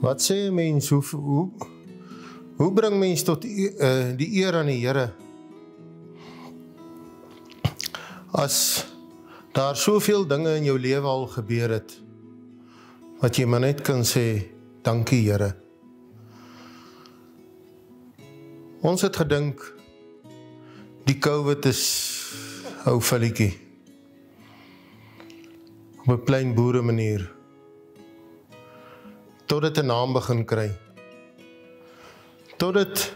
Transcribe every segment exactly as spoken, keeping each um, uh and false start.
Wat sê een mens, hoe, hoe, hoe bring mens tot uh, die eer aan die Here? As daar soveel dinge in jou lewe al gebeur het, wat jy maar net kan sê, dankie Here. Ons het gedink, die COVID is ou vulletjie, op 'n klein boere manier, tot dit 'n naam begin kry, tot dit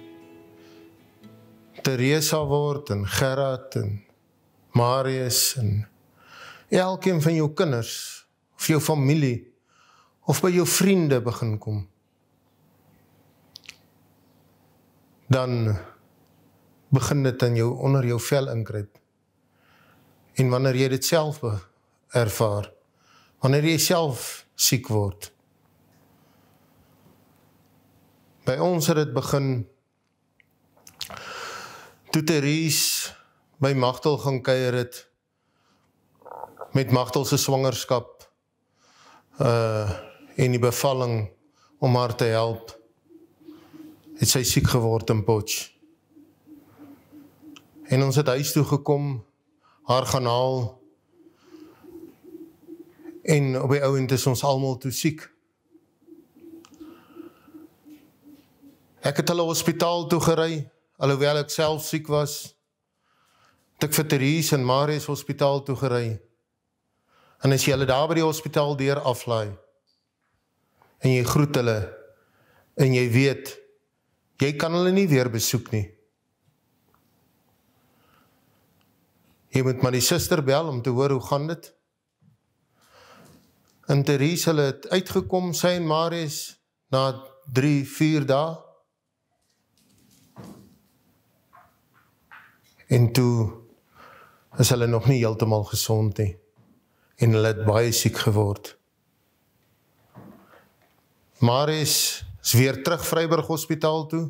Teresa word, en Gerard, en Marius, en elkeen van jou kinders, of jou familie, of by jou vriende begin kom, dan begin dit in jou, onder jou vel inkruip. En wanneer jy dit self ervaar, wanneer jy self siek word, by ons het dit begin, toe Therese by Magtel gaan kuier het, met Magtel se swangerskap, uh, en die bevalling om haar te help, het sy siek geword in Potch. En ons het huis toe gekom, haar gaan haal, en op die ouend is ons almal toe siek. Ek het hulle hospitaal toe gery, alhoewel ek self siek was, het ek vir Therese en Marius hospitaal toe gery, en as jy hulle daar by die hospitaal deur aflaai, en jy groet hulle, en jy weet, jy kan hulle nie weer besoek nie. Jy moet maar die suster bel om te hoor hoe gaan dit. En Therese, hulle het uitgekom, sy en Marius, na drie, vier dae. En toe is hulle nog nie heeltemal gesond nie. En hulle het baie siek geword. Marius is weer terug Vryburg Hospitaal toe.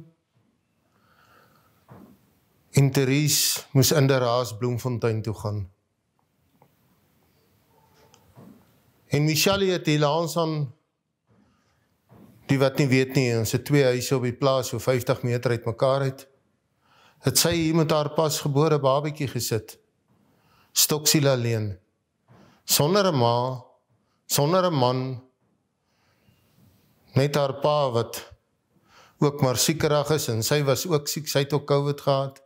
En Therese moes in de Raas Bloemfontein toe gaan. En Michelle het die laans aan, die wat nie weet nie, ons het twee huise op die plaas, so vyftig meter uit mekaar uit, het sy hier met haar pasgebore babetjie gesit, stoksiel alleen, sonder 'n ma, sonder 'n man, net haar pa wat ook maar siekerig is, en sy was ook siek, sy het ook COVID gehad.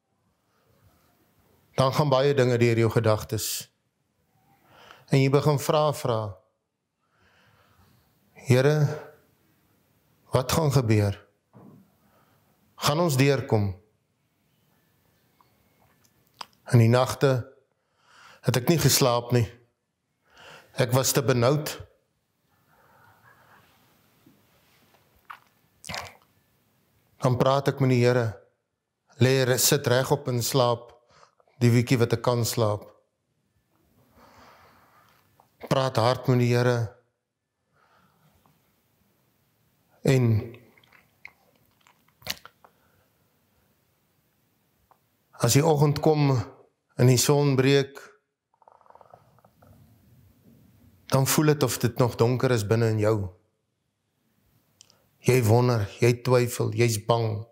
Dan gaan baie dinge deur jou gedagtes. En jy begin vra, vra, Here, wat gaan gebeur? Gaan ons deurkom? In die nagte het ek nie geslaap nie. Ek was te benoud. Dan praat ek met die Here, lê, sit reg op en slaap, die weekie wat ek kan slaap. Praat hard met die Here, en as die oggend kom, en die son breek, dan voel het of dit nog donker is binne in jou. Jy wonder, jy twyfel, jy's bang.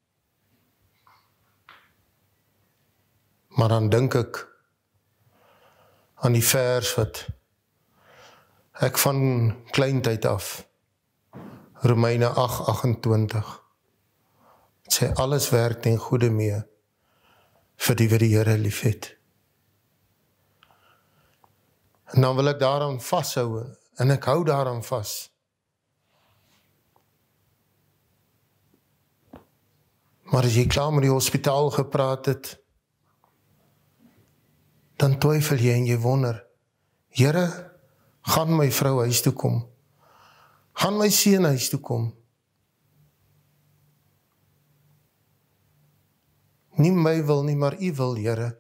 Maar dan dink ek aan die vers wat ek van kleintyd af, Romeine agt agt-en-twintig, het sê alles werk ten goeie mee, vir die wat die Here liefhet. En dan wil ek daaraan vashou, en ek hou daaraan vas. Maar as jy klaar met die hospitaal gepraat het, dan twyfel jy en jy wonder, Here, gaan my vrou huis toe kom? Gaan my seun huis toe kom? Nie my wil nie, maar U wil, Here.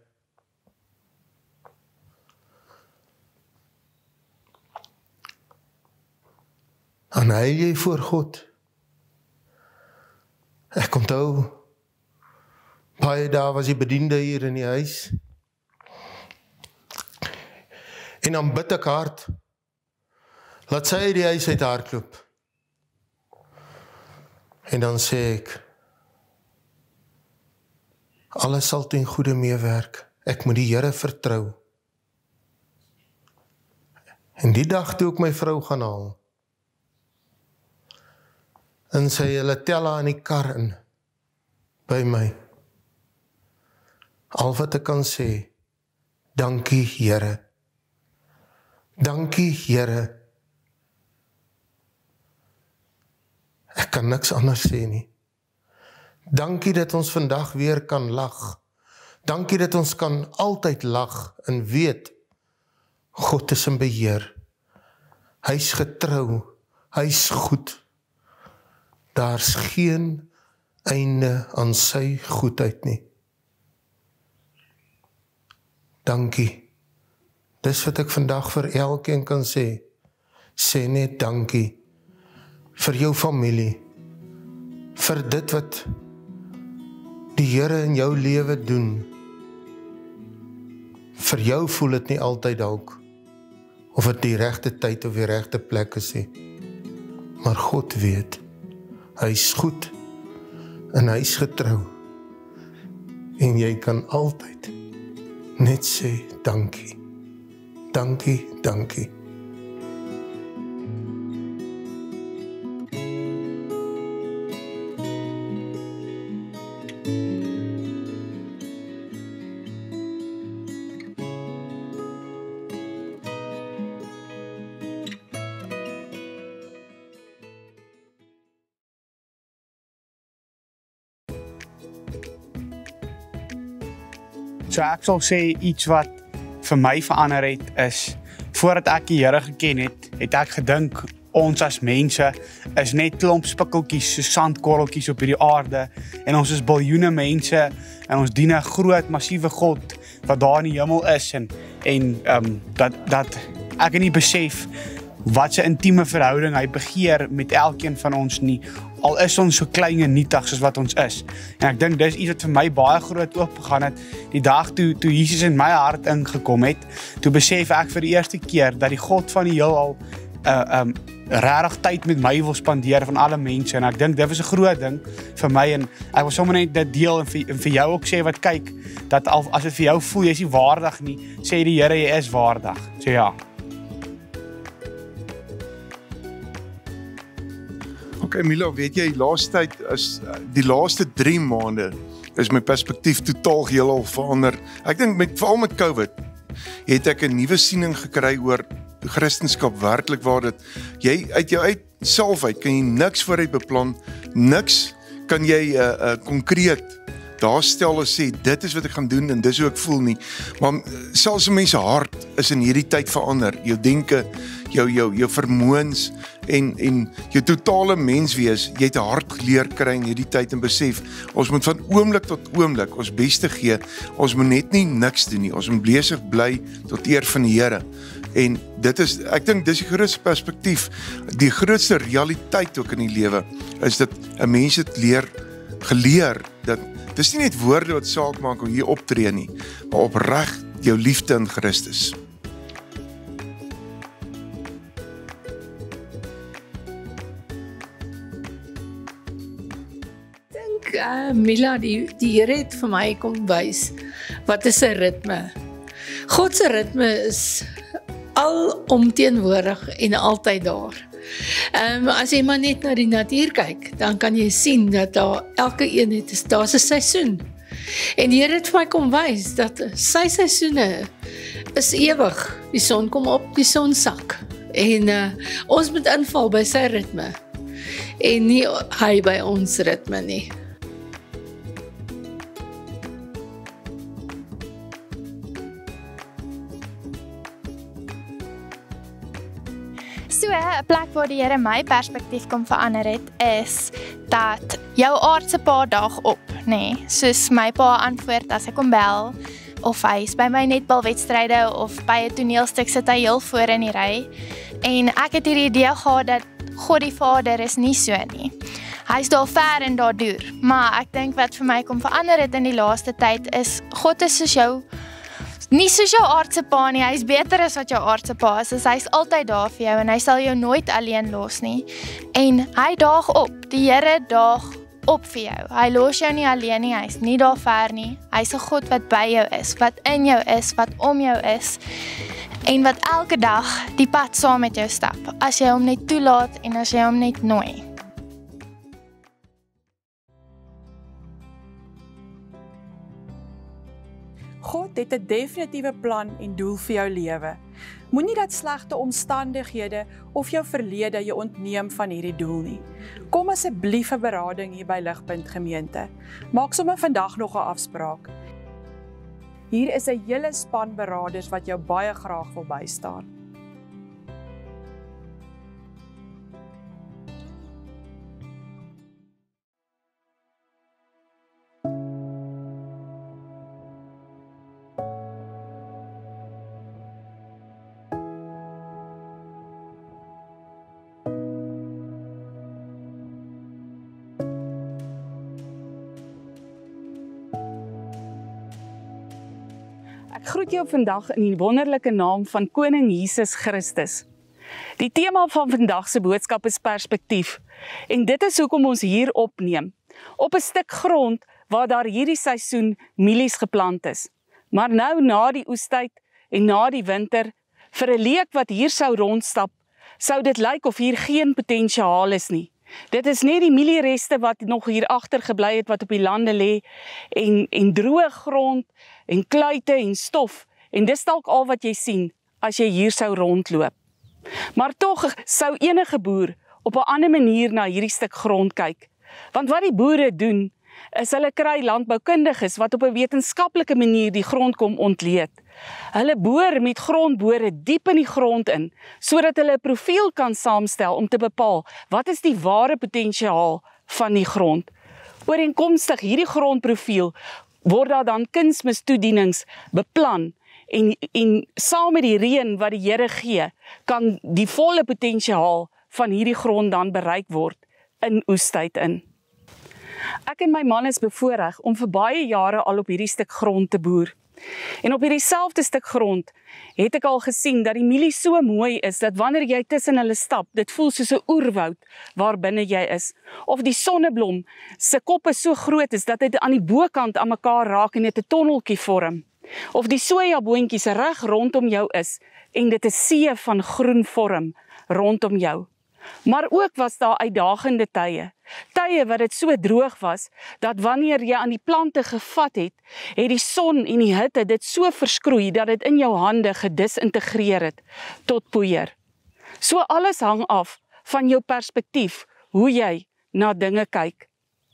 En huil jy voor God? Ek onthou, baie dae was die bediende hier in die huis, en dan bid ek hard, laat sy uit die huis uit hardloop. En dan sê ek, alles sal ten goeie meewerk. Ek moet die Here vertrou. En die dag toe ek my vrou gaan haal, en sy hulle tel haar in die kar in, by my. Al wat ek kan sê, dankie Here. Dankie Here. Ek kan niks anders sê nie. Dankie dat ons vandag weer kan lag. Dankie dat ons kan altyd lag en weet, God is in beheer. Hy's getrou, hy's goed. Daar's geen einde aan sy goedheid nie. Dankie. Dis wat ek vandag vir elkeen kan sê. Sê net dankie. Vir jou familie. Vir dit wat die Here in jou lewe doen. Vir jou voel dit nie altyd dalk, of dit die regte tyd of die regte plek is nie. Maar God weet, hy's goed, en hy's getrou, en jy kan altyd net sê, dankie, dankie, dankie. So ek sal sê iets wat vir my verander het is, voordat ek die Here geken het, het ek gedink, ons as mense is net klomp spikkeltjies, so sandkorreltjies op hierdie aarde, en ons is biljoene mense, en ons dien 'n groot, massiewe God, wat daar in die hemel is, en, en um, dat, dat ek nie besef, wat sy intieme verhouding hy begeer met elkeen van ons nie, al is ons so klein en nietig soos wat ons is. En ek dink dis iets wat vir my baie groot oopgegaan het, die dag toe, toe Jesus in my hart ingekom het, toe besef ek vir die eerste keer, dat die God van die heelal uh, um, regtig tyd met my wil spandeer van alle mense, en ek dink dit was 'n groot ding vir my, en ek wil sommer net dit deel, en vir, en vir jou ook sê wat kyk, dat al, as dit vir jou voel, jy is nie waardig nie, sê die Here, jy is waardig, sê ja. Okay, Mila, weet jy, die laaste tyd is, die laaste drie maande is my perspektief totaal heelal verander. Ek dink met veral met COVID het ek 'n nuwe siening gekry oor Christendom werklik waar dit jy uit jou uit self uit kan jy niks vooruit beplan, niks kan jy 'n uh, uh, konkreet daar stel en sê dit is wat ek gaan doen en dis hoe ek voel nie. Maar selfs 'n mens se hart is in hierdie tyd verander. Jou denke, jou jou jou vermoëns en en jou totale menswees, jy het 'n hart geleer kry in hierdie tyd en besef, ons moet van oomblik tot oomblik ons beste gee. Ons moet net nie niks doen nie. Ons moet besig bly tot eer van die Here. En dit is, ek dink dis die grootste perspektief, die grootste realiteit ook in die lewe, is dat 'n mens het leer, geleer, dat dis nie net woorde wat saak maak hoe jy optree nie, maar opreg jou liefde in Christus. Ek dink, uh, Mila, die, die Here het vir my kom wys, wat is 'n ritme? God se ritme is alomteenwoordig en altyd daar. Um, as jy maar net na die natuur kyk, dan kan jy sien dat daar elke een het, daar's 'n seisoen. En die Here het vir my kom wys dat sy seisoene is ewig. Die son kom op, die son sak. En uh, ons moet inval by sy ritme. En nie hy by ons ritme nie. So, 'n plek waar die Here my perspektief kom verander het, is dat jou aardse pa daag op, nê. Nee, soos my pa antwoord as ek hom bel, of hy is by my netbalwedstryde, of by 'n toneelstuk sit hy heel voor in die ry. En ek het hierdie idee gehad dat God die Vader is nie so nie. Hy is daar ver en daar deur. Maar ek dink wat vir my kom verander het in die laaste tyd is, God is soos jou nie soos jou aardse pa nie, hy is beter as wat jou aardse pa is, hy is altyd daar vir jou en hy sal jou nooit alleen los nie. En hy daag op, die Here daag op vir jou. Hy los jou nie alleen nie, hy is nie daar ver nie. Hy is 'n God wat by jou is, wat in jou is, wat om jou is en wat elke dag die pad saam met jou stap, as jy hom net toelaat en as jy hom net nooi. God het 'n definitiewe plan en doel vir jou lewe. Moenie dat slegte omstandighede of jou verlede jou ontneem van hierdie doel nie. Kom asseblief vir berading hier by Ligpunt Gemeente. Maak sommer vandag nog 'n afspraak. Hier is 'n hele span beraders wat jou baie graag wil bystaan. Ek groet jou vandag in die wonderlike naam van Koning Jesus Christus. Die tema van vandag se boodskap is perspektief. En dit is hoekom ons hier opneem. Op 'n stuk grond waar daar hierdie seisoen mielies geplant is. Maar nou na die oestyd en na die winter, vir 'n leek wat hier sou rondstap, sou dit lyk of hier geen potensiaal is nie. Dit is net die mieliereste wat nog hier agter gebly het wat op die lande lê en en droë grond en kluite en stof en dis dalk al wat jy sien as jy hier sou rondloop. Maar tog sou enige boer op 'n ander manier na hierdie stuk grond kyk. Want wat die boere doen is hulle kry landboukundiges wat op 'n wetenskaplike manier die grond kom ontleed. Hulle boor met grondbore diep in die grond in, sodat hulle 'n profiel kan saamstel om te bepaal wat is die ware potensiaal van die grond. Ooreenkomstig hierdie grondprofiel word daar dan kunsmistoedienings beplan en, en saam met die reën wat die Here gee, kan die volle potensiaal van hierdie grond dan bereik word in oestyd in. Ek en my man is bevoorreg om vir baie jare al op hierdie stuk grond te boer. En op hierdie selfde stuk grond het ek al gesien dat die mielie so mooi is, dat wanneer jy tussen hulle stap, dit voel soos 'n oerwoud waar binne jy is. Of die sonneblom se kop is so groot is, dat dit aan die bokant aan mekaar raak en dit 'n tonneltjie vorm. Of die sojaboontjies reg rondom jou is, en dit 'n see van groen vorm rondom jou. Maar ook was daar uitdagende tye. Tye wat dit so droog was, dat wanneer jy aan die plante gevat het, het die son en die hitte dit so verskroei, dat dit in jou hande gedisintegreer het tot poeier. So alles hang af van jou perspektief, hoe jy na dinge kyk.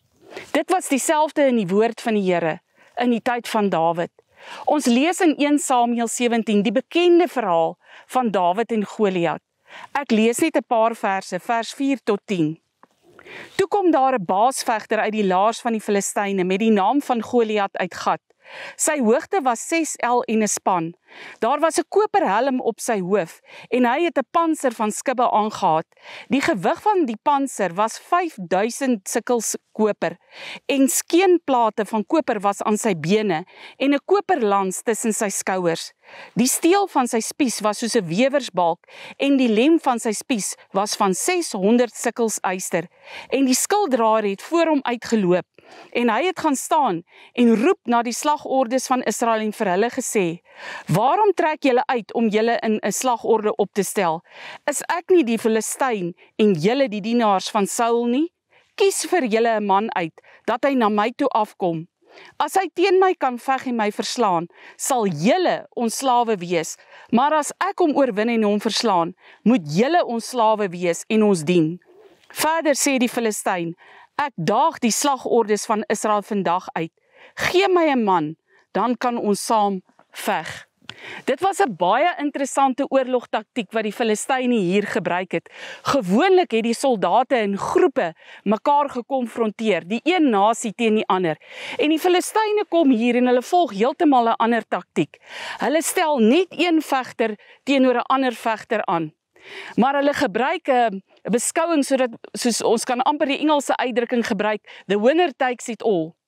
Dit was dieselfde in die woord van die Here, in die tyd van Dawid. Ons lees in Eerste Samuel sewentien, die bekende verhaal van Dawid en Goliat. Ek lees net 'n paar verse, vers vier tot tien. Toe kom daar 'n baasvegter uit die laars van die Filistyne met die naam van Goliat uit Gat. Sy hoogte was ses el en 'n span. Daar was 'n koperhelm op sy hoof en hy het 'n panser van skibbe aangehad. Die gewig van die panser was vyf duisend sikkels koper en skeenplate van koper was aan sy bene en 'n koperlans tussen sy skouers. Die steel van sy spies was soos 'n wewersbalk en die lem van sy spies was van seshonderd sikkels yster en die skilddraer het voor hom uitgeloop. En hy het gaan staan en roep na die slagordes van Israel en vir hulle gesê, waarom trek julle uit om julle in 'n slagorde op te stel? Is ek nie die Filistyn en julle die dienaars van Saul nie? Kies vir julle 'n man uit, dat hy na my toe afkom. As hy teen my kan veg en my verslaan, sal julle ons slawe wees, maar as ek hom oorwin en hom verslaan, moet julle ons slawe wees en ons dien. Verder sê die Filistyn, ek daag die slagordes van Israel vandag uit. Gee my 'n man, dan kan ons saam veg. Dit was 'n baie interessante oorlogtaktiek wat die Filistyne hier gebruik het. Gewoonlik het die soldate in groepe mekaar gekonfronteer, die een nasie teen die ander. En die Filistyne kom hier en hulle volg heeltemal 'n ander taktiek. Hulle stel net een vegter teenoor 'n ander vegter aan. Maar hulle gebruik 'n beskouing sodat soos ons kan amper die Engelse uitdrukking gebruik, the winner takes it all.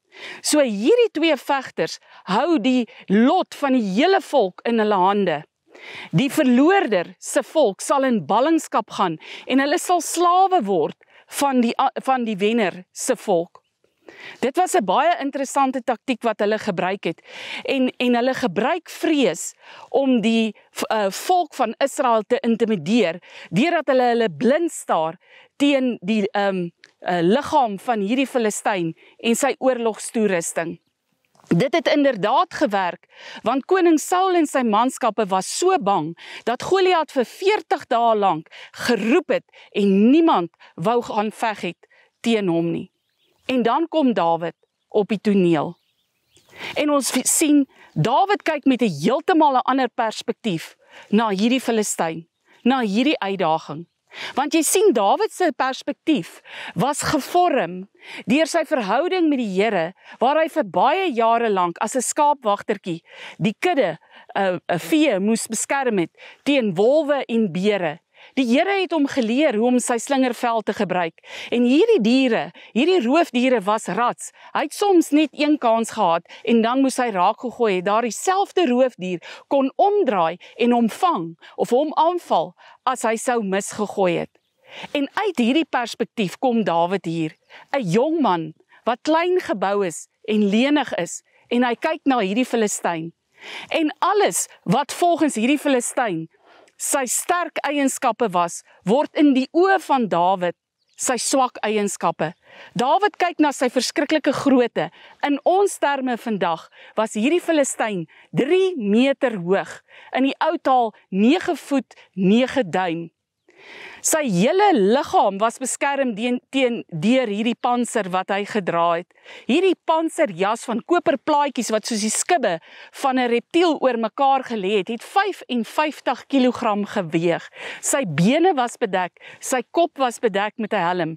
So hierdie twee vegters hou die lot van die hele volk in hulle hande. Die verloorder se volk sal in ballingskap gaan en hulle sal slawe word van die, van die wenner se volk. Dit was 'n baie interessante taktiek wat hulle gebruik het en, en hulle gebruik vrees om die uh, volk van Israel te intimideer deurdat hulle hulle blind staar teen die um, uh, liggaam van hierdie Filistyn en sy oorlogstoerusting. Dit het inderdaad gewerk, want koning Saul en sy manskappe was so bang, dat Goliat vir veertig dae lank geroep het en niemand wou gaan veg het teen hom nie. En dan kom Dawid op die toneel. En ons sien, Dawid kyk met 'n heeltemal 'n ander perspektief na hierdie Filistyn, na hierdie uitdaging. Want jy sien, Dawid se perspektief was gevorm deur sy verhouding met die Here, waar hy vir baie jare lank as 'n skaapwagtertjie die kudde, 'n uh, vee moes beskerm het teen wolwe en beere. Die Here het hom geleer hoe om sy slingervel te gebruik. En hierdie diere, hierdie roofdiere was rats. Hy het soms net een kans gehad en dan moes hy raak gegooi het. Daar dieselfde roofdier kon omdraai en hom vang of hom aanval as hy sou misgegooi het. En uit hierdie perspektief kom Dawid hier, 'n jong man wat klein gebou is en lenig is en hy kyk na hierdie Filistyn. En alles wat volgens hierdie Filistyn sy sterk eienskappe was, word in die oë van Dawid sy swak eienskappe. Dawid kyk na sy verskriklike grootte. In ons terme vandag was hierdie Filistyn drie meter hoog, in die ou taal nege voet nege duim. Sy hele liggaam was beskerm teen deur hierdie panser wat hy gedra het. Hierdie panserjas van koperplaatjies wat soos die skibbe van 'n reptiel oor mekaar gelê het, het vyf en vyftig kilogram geweeg. Sy bene was bedek, sy kop was bedek met 'n helm.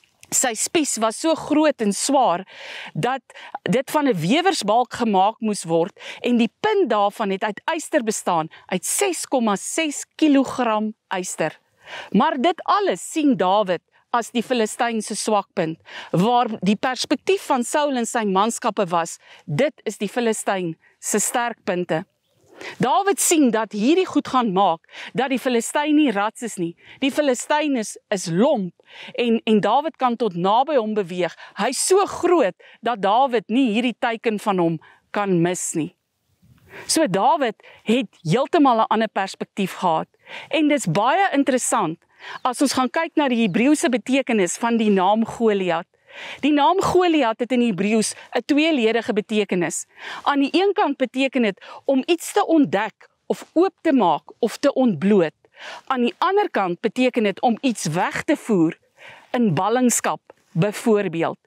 Sy spies was so groot en swaar dat dit van 'n wewersbalk gemaak moes word en die punt daarvan het uit yster bestaan, uit ses komma ses kilogram yster. Maar dit alles sien Dawid as die Filistyn se swakpunt, waar die perspektief van Saul en sy manskappe was, dit is die Filistyn se sterkpunte. Dawid sien dat hierdie goed gaan maak, dat die Filistyn nie rats is nie. Die Filistyn is, is lomp en, en Dawid kan tot naby hom beweeg. Hy is so groot dat Dawid nie hierdie teiken van hom kan mis nie. So Dawid het heeltemal 'n ander perspektief gehad. En dis baie interessant as ons gaan kyk na die Hebreëse betekenis van die naam Goliat. Die naam Goliat het in Hebreëus 'n tweeledige betekenis. Aan die een kant beteken dit om iets te ontdek of oop te maak of te ontbloot. Aan die ander kant beteken dit om iets weg te voer in ballingskap, byvoorbeeld.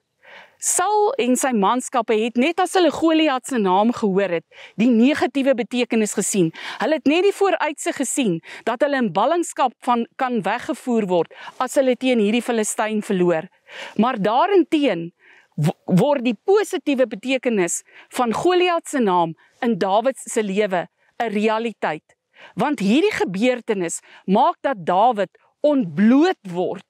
Saul en sy manskappe het net as hulle Goliat se naam gehoor het, die negatiewe betekenis gesien. Hulle het net die vooruitsig gesien dat hulle in ballingskap van kan weggevoer word as hulle teen hierdie Filistyn verloor. Maar daarenteen word die positiewe betekenis van Goliat se naam in Dawid se lewe 'n realiteit. Want hierdie gebeurtenis maak dat Dawid ontbloot word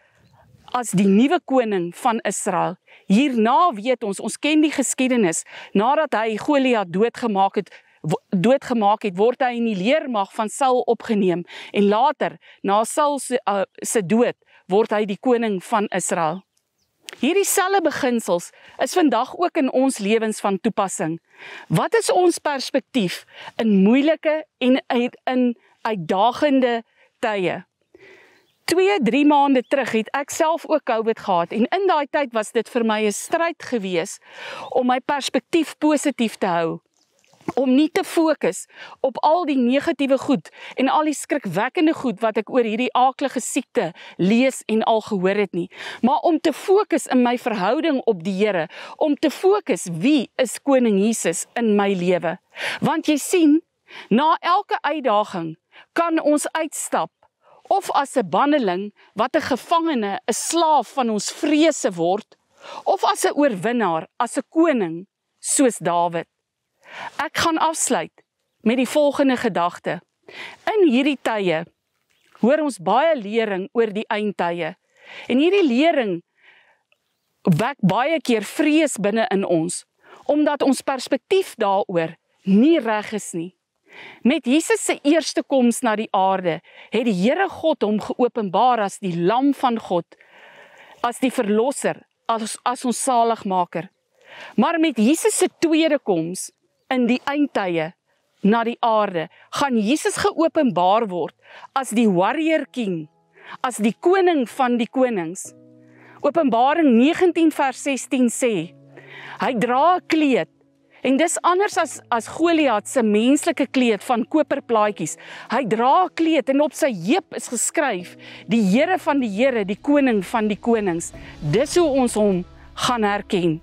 as die nuwe koning van Israel. Hierna weet ons, ons ken die geskiedenis, nadat hy Goliat doodgemaak het, doodgemaak het, word hy in die leermag van Saul opgeneem, en later, na Saul se, uh, se dood, word hy die koning van Israel. Hierdie selfde beginsels is vandag ook in ons lewens van toepassing. Wat is ons perspektief in moeilike en in uitdagende tye? Twee, drie maande terug het ek self ook COVID gehad en in daai tyd was dit vir my 'n stryd gewees om my perspektief positief te hou. Om nie te fokus op al die negatiewe goed en al die skrikwekkende goed wat ek oor hierdie aaklige siekte lees en al gehoor het nie, maar om te fokus in my verhouding op die Here, om te fokus wie is koning Jesus in my lewe. Want jy sien, na elke uitdaging kan ons uitstap, of as 'n banneling wat 'n gevangene, 'n slaaf van ons vrese word, of as 'n oorwinnaar, as 'n koning, soos Dawid. Ek gaan afsluit met die volgende gedagte. In hierdie tye hoor ons baie lering oor die eindtye. En hierdie lering wek baie keer vrees binne in ons, omdat ons perspektief daaroor nie reg is nie. Met Jesus se eerste koms na die aarde, het die Here God hom geopenbaar as die Lam van God, as die Verlosser, as, as ons saligmaker. Maar met Jesus se tweede koms, in die eindtye, na die aarde, gaan Jesus geopenbaar word as die warrior king, as die koning van die konings. Openbaring negentien vers sestien sê, hy dra 'n kleed, en dis anders as, as Goliat se menslike kleed van koperplaatjies. Hy dra 'n kleed en op sy heup is geskryf, die Here van die Here, die koning van die konings. Dis hoe ons hom gaan herken.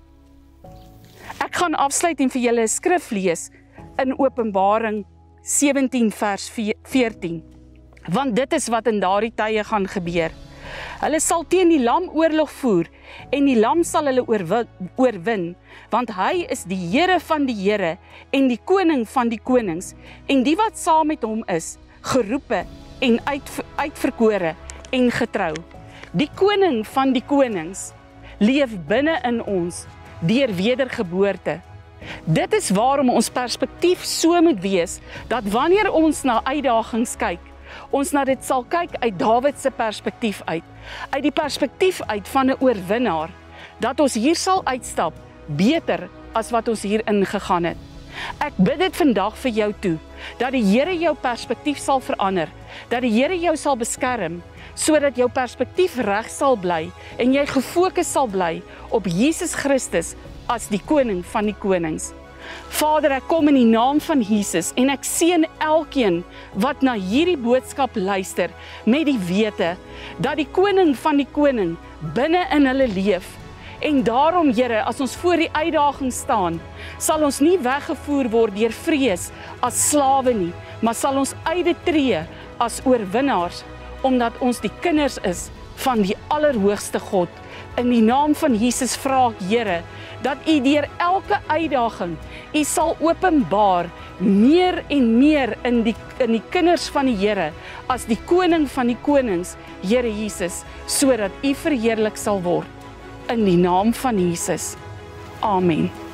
Ek gaan afsluit en vir julle 'n skrif lees in Openbaring sewentien vers veertien. Want dit is wat in daardie tye gaan gebeur. Hulle sal teen die lam oorlog voer, en die lam sal hulle oorwin, want hy is die Here van die Here, en die koning van die konings, en die wat saam met hom is, geroepe, en uit, uitverkore, en getrou. Die koning van die konings, leef binne in ons, deur wedergeboorte. Dit is waarom ons perspektief so moet wees, dat wanneer ons na uitdagings kyk, ons na dit sal kyk uit Dawid se perspektief uit, uit die perspektief uit van 'n oorwinnaar, dat ons hier sal uitstap, beter as wat ons hier ingegaan het. Ek bid dit vandag vir jou toe, dat die Here jou perspektief sal verander, dat die Here jou sal beskerm, sodat jou perspektief reg sal bly, en jy gefokus sal bly op Jesus Christus as die koning van die konings. Vader, ek kom in die naam van Jesus en ek seën elkeen wat na hierdie boodskap luister met die wete dat die koning van die koning binne in hulle leef. En daarom, Here, as ons voor die uitdaging staan, sal ons nie weggevoer word deur vrees as slawe nie, maar sal ons uittree as oorwinnaars, omdat ons die kinders is van die Allerhoogste God. In die naam van Jesus vra ek, Here, dat U deur elke uitdaging U sal openbaar meer en meer in die, in die kinders van die Here as die koning van die konings, Here Jesus, sodat U verheerlik sal word. In die naam van Jesus. Amen.